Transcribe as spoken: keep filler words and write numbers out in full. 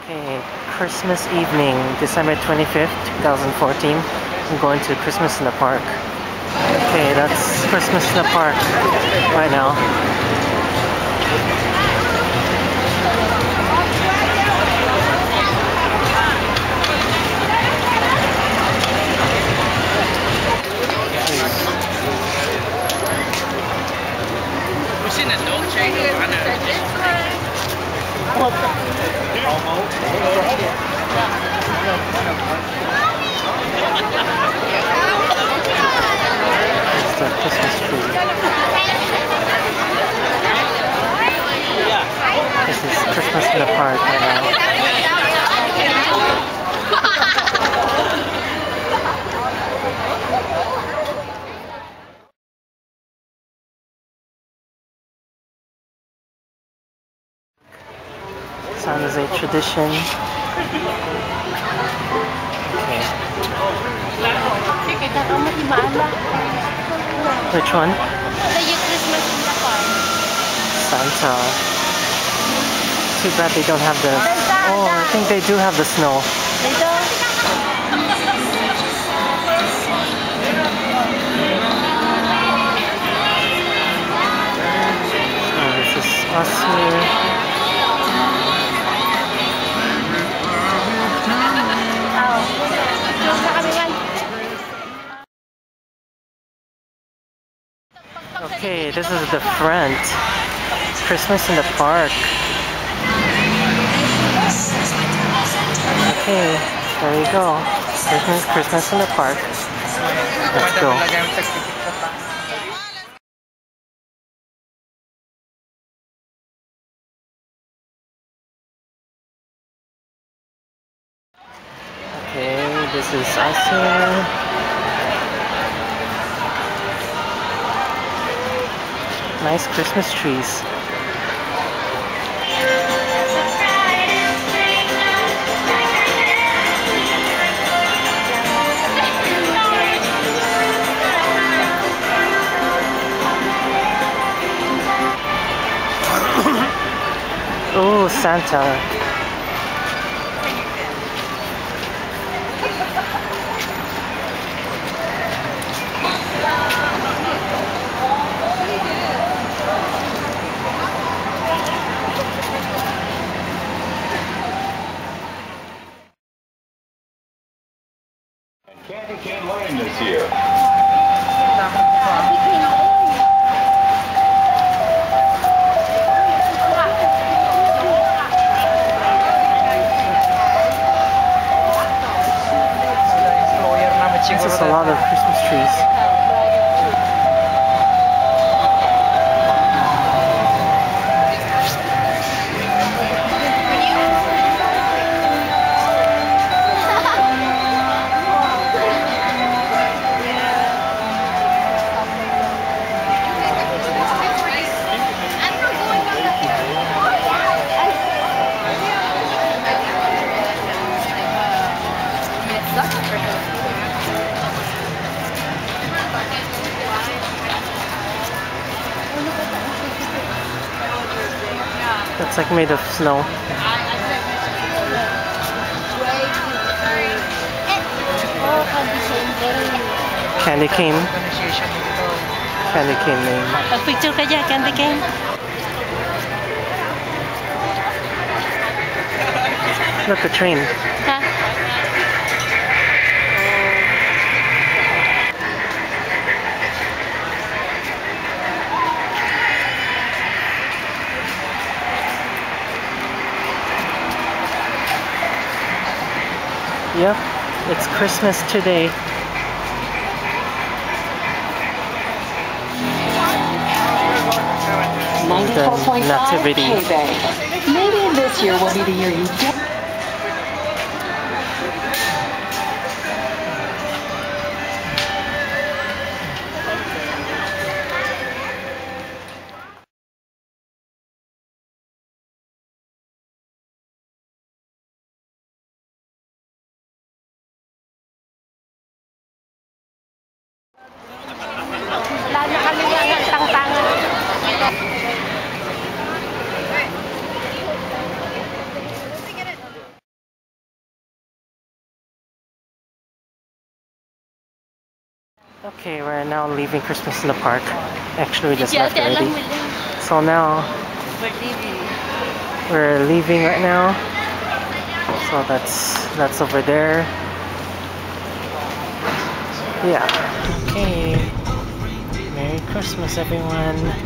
Okay, Christmas evening, December twenty-fifth, twenty fourteen. I'm going to Christmas in the Park. Okay, that's Christmas in the Park right now. It's the Christmas tree. This is Christmas in the Park right now. San Jose tradition. Okay. Which one? Santa. Too bad they don't have the... Oh, I think they do have the snow. They don't? Oh, this is us here. Okay, this is the front. Christmas in the Park. Okay, there you go. Christmas, Christmas in the Park. Let's go. Okay, this is us here. Nice Christmas trees. Oh, Santa. Candy cane lane this year. This is a lot of Christmas trees. It's like made of snow. Candy cane. Candy cane name. Picture ka dyan, candy cane. Look, a train. Huh? Yep, it's Christmas today. ninety-four point five Nativity. K-Bay. Maybe this year will be the year you get. Wala na kami nga tang-tangan. Okay, we're now leaving Christmas in the park. Actually, we just left already. So now We're leaving. we're leaving right now. So that's that's over there. Yeah. Okay. Merry Christmas, everyone.